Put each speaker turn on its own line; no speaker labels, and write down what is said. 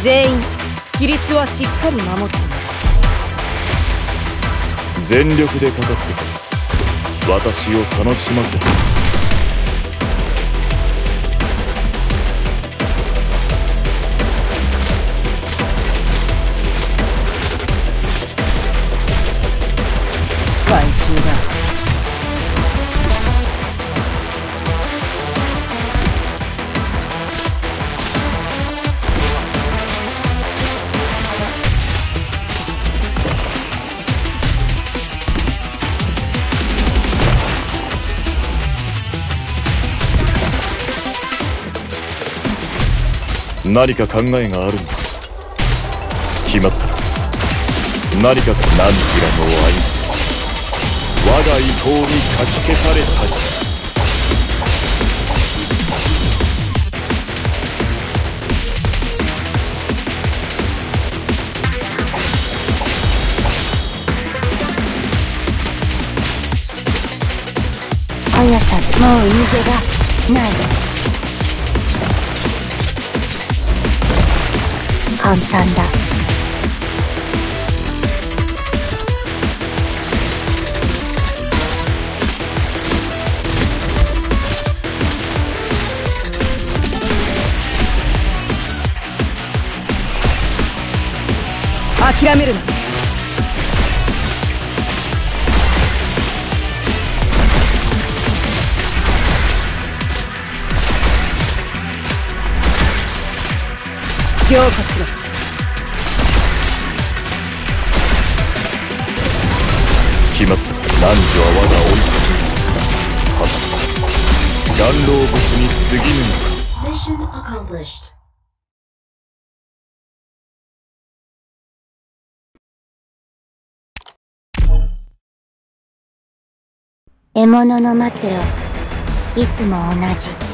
全員規律はしっかり守って。
全力でかかって私を楽しませて。
害虫だ。
何か考えがあるのか。決まった。何か何時らの愛、我が意向にかき消されたり。
速さ、もう逃げがない。簡単だ。
諦めるな。強化しろ。
決まった。汝は我が追いかける。はた岩老物に過ぎぬのか。
Mission accomplished. 獲物の末路、いつも同じ。